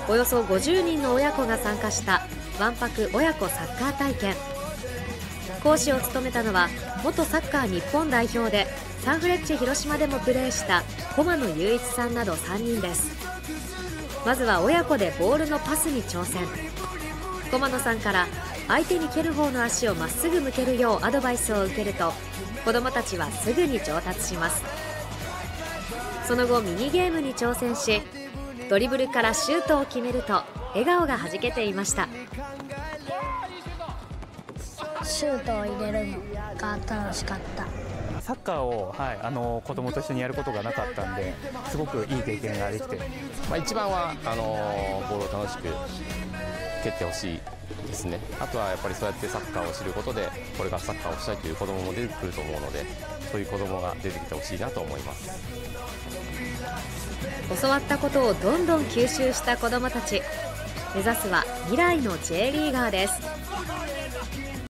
およそ50人の親子が参加したわんぱく親子サッカー体験。講師を務めたのは元サッカー日本代表でサンフレッチェ広島でもプレーした駒野雄一さんなど3人です。まずは親子でボールのパスに挑戦。駒野さんから相手に蹴る方の足をまっすぐ向けるようアドバイスを受けると、子どもたちはすぐに上達します。その後ミニゲームに挑戦し、ドリブルからシュートを決めると笑顔がはじけていました。 シュートを入れるのが楽しかった。 サッカーを、子供と一緒にやることがなかったんで、すごくいい経験ができて、 一番はボールを楽しく蹴ってほしいですね。あとはやっぱりそうやってサッカーを知ることで、これからサッカーをしたいという子供も出てくると思うので、そういう子供が出てきてほしいなと思います。 教わったことをどんどん吸収した子どもたち。目指すは未来の J リーガーです。